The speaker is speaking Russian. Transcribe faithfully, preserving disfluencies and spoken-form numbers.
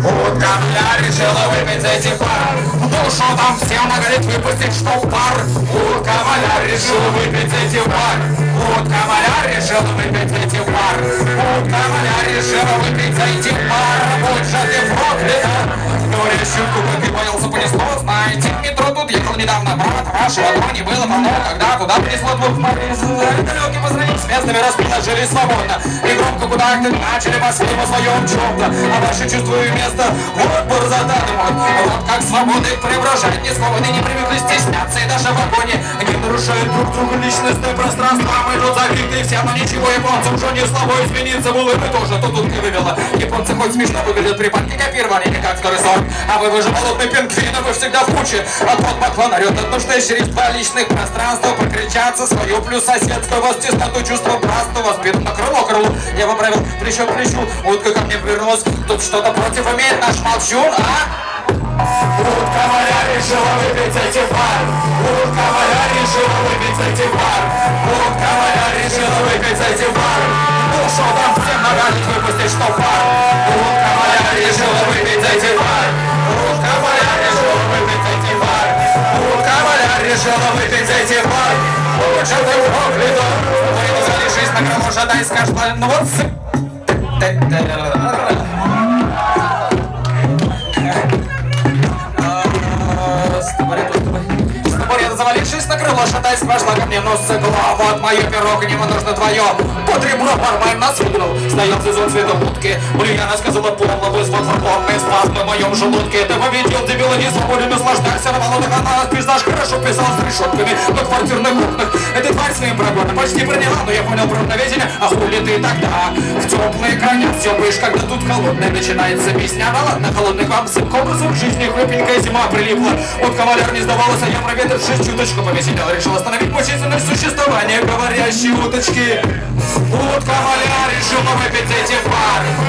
Утка моя решила выпить эти пар. Душу там всем нагореть, выпустить, что в пар. Утка моя решила выпить эти пар. Утка моя решила выпить эти пар. Утка моя решила выпить эти пар. Будь же ты проклята. Говоря щуку, как и боялся, понесло. Знаете, в метро тут ехал недавно брат. Вашего дома не было полно, когда куда принесло двух морей. Далекие позвонили с местными, расположились свободно. И громко куда-то начали маслим о своем чем-то. А ваше чувствую место, вот борзота мой. Вот как свободой преображать не свободы, не привыкли стесняться. И даже в вагоне не нарушают друг друга личностное пространство. Мы тут закрыты все, но ничего японцам уже не слабо измениться было. И мы тоже тут утки вывела. Японцы хоть смешно выглядят при банке копирования, не как старый сорт. А вы, вы же болотный пингвин, вы всегда в куче. А тот поклон орет от нужды через два личных пространства. Покричаться свою плюс соседство. Вас тесноту чувство братства. Воспитан на крыло крылу. Я поправил плечо к плечу. Утка ко мне повернулась. Тут что-то против имеет наш молчун, а? Утка моя решила выпить эти пар. Утка моя решила выпить эти пар. Утка моя решила выпить эти пар. Душу там всем нагадить, выпустить, что пар. Утка моя решила выпить эти пар. Утка моя решила выпить эти пар. Утка моя решила выпить эти пар. Лучше ты проклята. Вы не залишись на крыло, жадай, скажешь, ну вот с... Завалившись на крыло, шатаясь, вошла ко мне нос цикла. Вот мое перо, к нему нужно твое. Под ребро порваем нас выгнул. Стоял сезон цвета утки. Ульяна сказала полно, вызвал фантомный спазм в моем желудке. Ты победил, дебила, не свободен, наслаждайся. На болотах она пейзаж хорошо писал с решетками на квартирных окнах. Эта тварь своим прогоном почти приняла, но я понял про равновесие. А хули ты тогда? В теплые края стёпаешь, когда тут холодная начинается песня. Да ладно, холодный к вам сын к образу в жизни. Хлопенькая зима прилипла. Вот кавалер не сдавалась, а я проведавшись чуточку повеселял. Решил остановить мучительное существование говорящей уточки. Утка моя решила выпить эти пар.